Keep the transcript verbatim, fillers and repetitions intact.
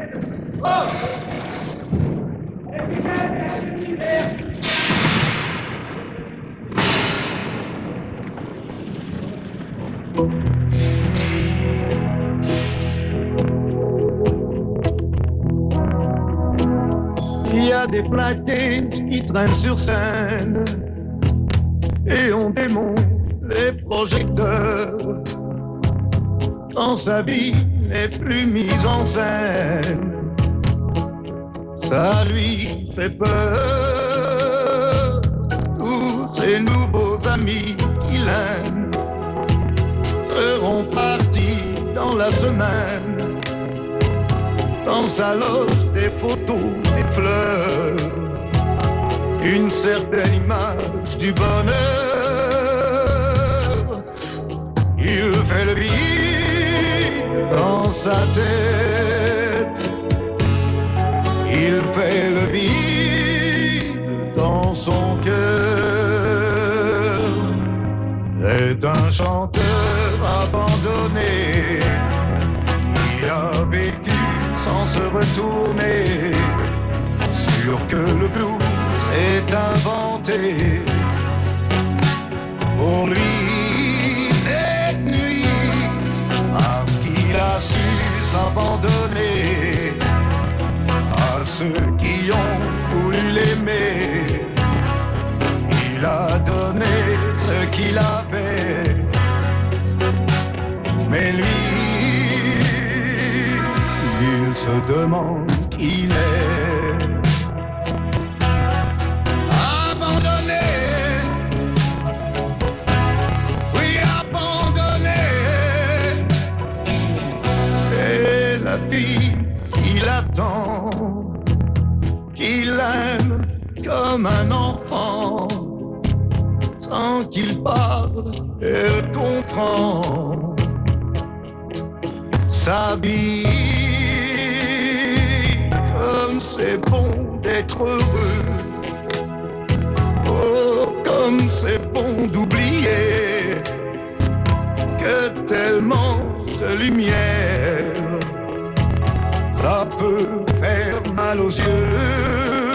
Il y a des black games qui traînent sur scène et on démonte les projecteurs quand sa vie n'est plus mise en scène. Ça lui fait peur. Tous ses nouveaux amis qu'il aime seront partis dans la semaine. Dans sa loge, des photos, des fleurs, une certaine image du bonheur. Il fait le vide dans sa tête. Il fait le vide dans son cœur. C'est un chanteur abandonné qui a vécu sans se retourner, sûr que le blues est inventé. Pour lui cette nuit, parce qu'il a su s'abandonner à ceux qui ont voulu l'aimer. Il a donné ce qu'il avait, mais lui, il se demande qui il est. Abandonné, oui abandonné. Et la fille qui l'attend, qui l'aime comme un enfant, sans qu'il parle, elle comprend sa vie. Comme c'est bon d'être heureux, oh comme c'est bon d'oublier que tellement de lumière ça peut faire mal aux yeux.